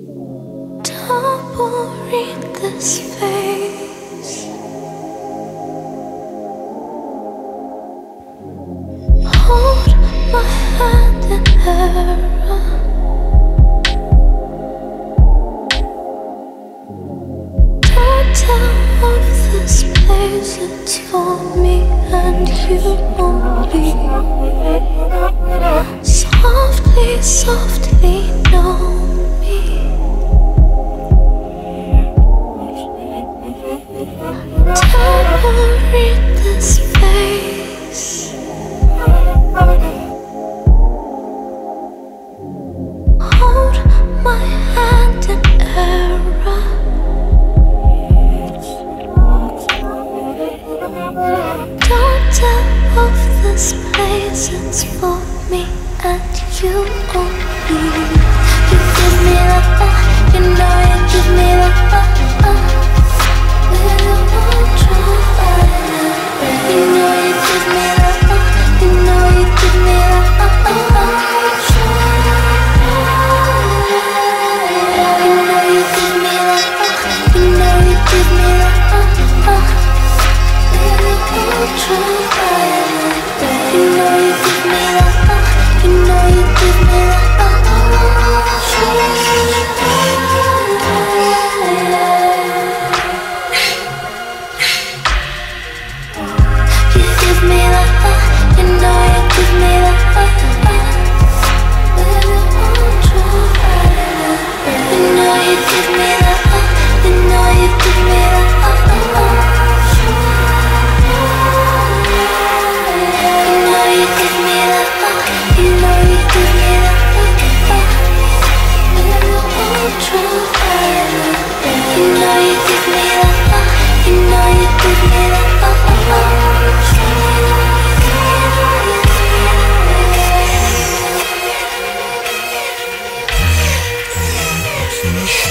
Double read this face. Hold my hand in error. Don't tell of this place, it's for me and you only. Softly, softly know me. Double read this face. Hold my hand in error. Don't tell of this place, it's for me and you only. You give me the you know you give me the little ultraviolet. You know you give me the you know you give me the ultraviolet. You know you give me the you know you give me the little ultraviolet. You know you give me the you know you give me the you give me the you know you give me the little ultraviolet. You know you give me the you know you give me the you know you give me the you know you give me the little ultraviolet. You know you give me the you know you give me the ultraviolet.